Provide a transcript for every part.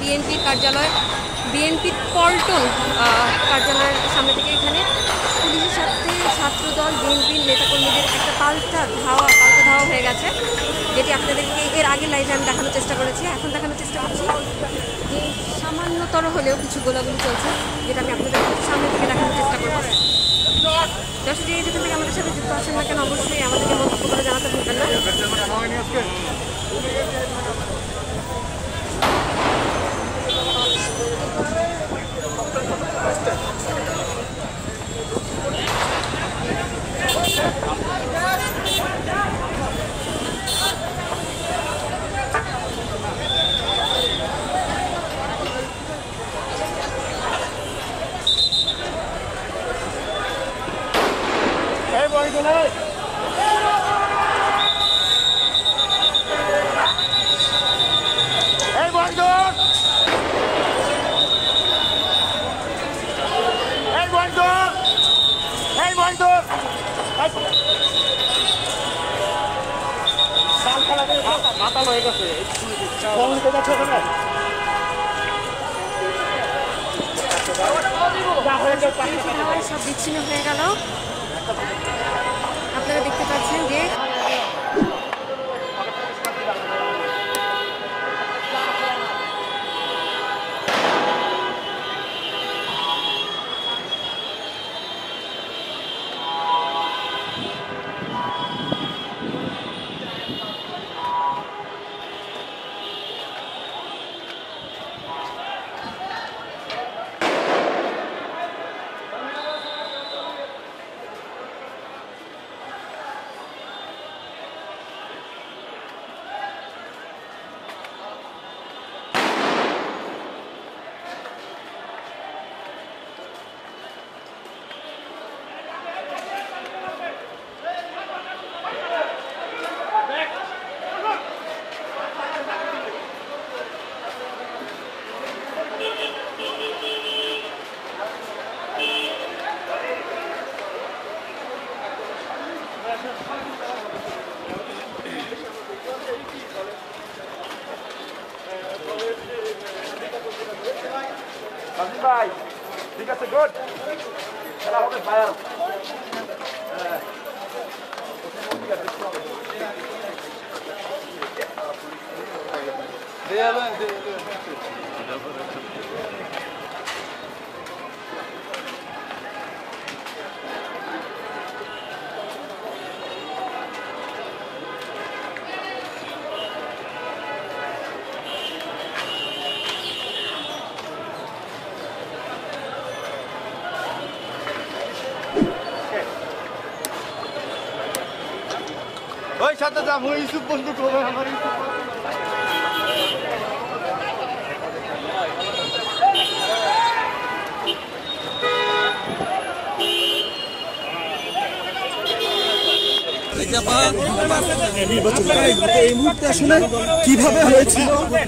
বিএনপির কার্যালয়, বিএনপির পল্টন কার্যালয়ের সামনে থেকে এখানে পুলিশের সাথে ছাত্রদল বিএনপির নেতাকর্মীদের একটা পাল্টা ধাওয়া হয়ে গেছে, যেটি আপনাদেরকে এর আগে লাইভে আমি দেখানোর চেষ্টা করেছি। এখন দেখানোর চেষ্টা করছি যে সামান্যতর হলেও কিছু গোলাগুলি চলছে, যেটা আমি আপনাদের সামনে থেকে দেখানোর চেষ্টা করবো। দর্শক যে যেখান থেকে আমাদের সাথে যুক্ত আছেন না কেন অবশ্যই আমাদেরকে মন্তব্য করে জানাতে ভুলবেন না। সব বিচ্ছিন্ন হয়ে গেল। আপনারা দেখতে পাচ্ছেন যে ভাই ঠিক আছে, গুড খেলা হবে ফায়ার। ওই সাথে যাবো, ইউসুফ বন্ধু করবে আমার ইউসুফ। এই মুহূর্তে আসলে কিভাবে হয়েছিল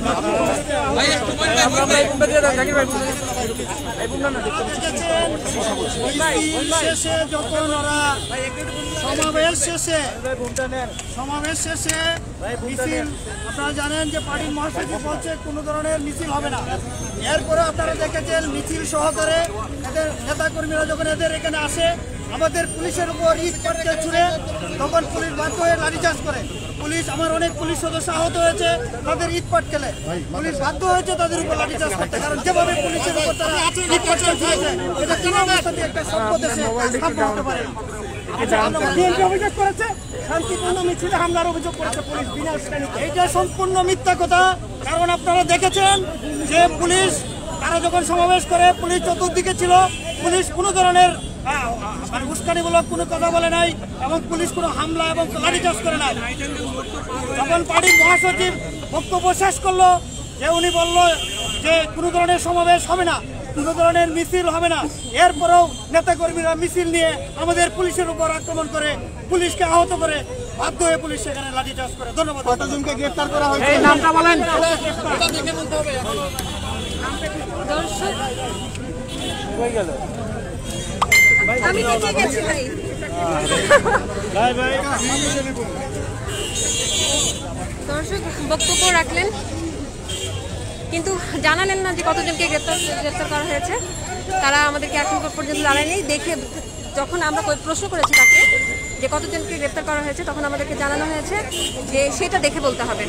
সমাবেশ শেষে মিছিল, আপনারা জানেন যে পার্টির মহাসচিব বলছে কোনো ধরনের মিছিল হবে না। এরপরে আপনারা দেখেছেন মিছিল সহকারে এদের নেতাকর্মীরা যখন এদের এখানে আসে, আমাদের পুলিশের উপর ইট পাটকেল ছুড়ে, তখন পুলিশ বাধ্য হয়ে লাঠিচার্জ করে। পুলিশ, আমার অনেক পুলিশ সদস্য আহত হয়েছে তাদের ইট পাটকেলে। পুলিশ বাধ্য হয়েছে তাদের উপর লাঠিচার্জ করতে, কারণ যেভাবে পুলিশের উপর তারা ইট পাটকেল ছুড়েছে, এটা কোনো অবস্থাতে একটা সভ্য দেশে সম্ভব হতে পারে না। অভিযোগ করেছে শান্তিপূর্ণ মিছিলে হামলার অভিযোগ করেছে পুলিশ বিনা উস্কানিতে। এইটা সম্পূর্ণ মিথ্যা কথা, কারণ আপনারা দেখেছেন যে পুলিশ, তারা যখন সমাবেশ করে পুলিশ চতুর্দিকে ছিল, পুলিশ কোনো ধরনের উস্কানিমূলক কোনো কথা বলে নাই এবং পুলিশ কোনো হামলা এবং লাঠিচার্জ করে নাই। যখন পার্টির মহাসচিব বক্তব্য শেষ করলো, যে উনি বলল যে কোনো ধরনের সমাবেশ হবে না, কোনো ধরনের মিছিল হবে না, এরপরেও নেতাকর্মীরা মিছিল নিয়ে আমাদের পুলিশের উপর আক্রমণ করে, পুলিশকে আহত করে, বাধ্য হয়ে পুলিশ সেখানে লাঠিচার্জ করে। ধন্যবাদ। কতজনকে গ্রেফতার করা হয়েছে নামটা বলেন। দর্শক বক্তব্য রাখলেন কিন্তু জানালেন না যে কতজনকে গ্রেপ্তার করা হয়েছে। তারা আমাদেরকে এখন পর্যন্ত জানায়নি। দেখে যখন আমরা প্রশ্ন করেছি তাকে যে কতজনকে গ্রেপ্তার করা হয়েছে, তখন আমাদেরকে জানানো হয়েছে যে সেটা দেখে বলতে হবে।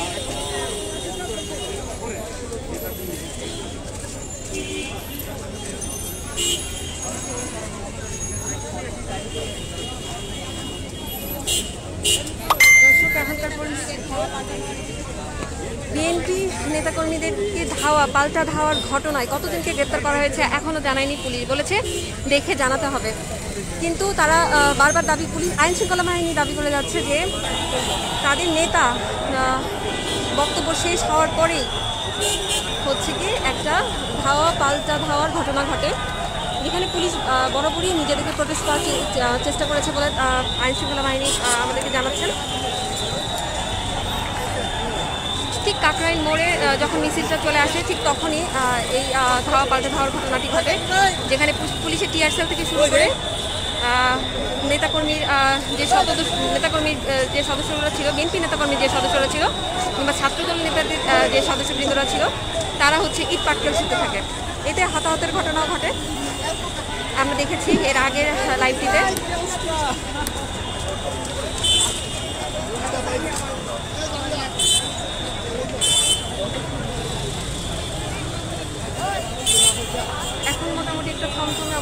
বিএনপি নেতাকর্মীদেরকে পাল্টা ধাওয়ার ঘটনায় কতজনকে গ্রেপ্তার করা হয়েছে এখনও জানায়নি পুলিশ। বলেছে দেখে জানাতে হবে। কিন্তু তারা বারবার পুলিশ আইন শৃঙ্খলা বাহিনী দাবি করে যাচ্ছে যে তাদের নেতা বক্তব্য শেষ হওয়ার পরেই হচ্ছে কি একটা পাল্টা ধাওয়ার ঘটনা ঘটে, যেখানে পুলিশ বরাবরই নিজেদেরকে প্রোটেস্ট করার চেষ্টা করেছে বলে আইন শৃঙ্খলা বাহিনী আমাদেরকে জানাচ্ছেন। ঠিক কাকরাইল মোড়ে যখন মিছিলটা চলে আসে ঠিক তখনই এই পাল্টা ধাওয়ার ঘটনাটি ঘটে, যেখানে পুলিশের টিয়ার সেল থেকে শুরু করে নেতাকর্মীর যে সদস্যরা ছিল, বিএনপি নেতাকর্মীর যে সদস্যরা ছিল কিংবা ছাত্রদল নেতাদের যে সদস্যবৃন্দরা ছিল, তারা হচ্ছে ইট পাটকেল ছুটতে থাকে। এতে হতাহতের ঘটনাও ঘটে, আমরা দেখেছি এর আগের লাইভটিতে। এখন মোটামুটি একটা থমথমে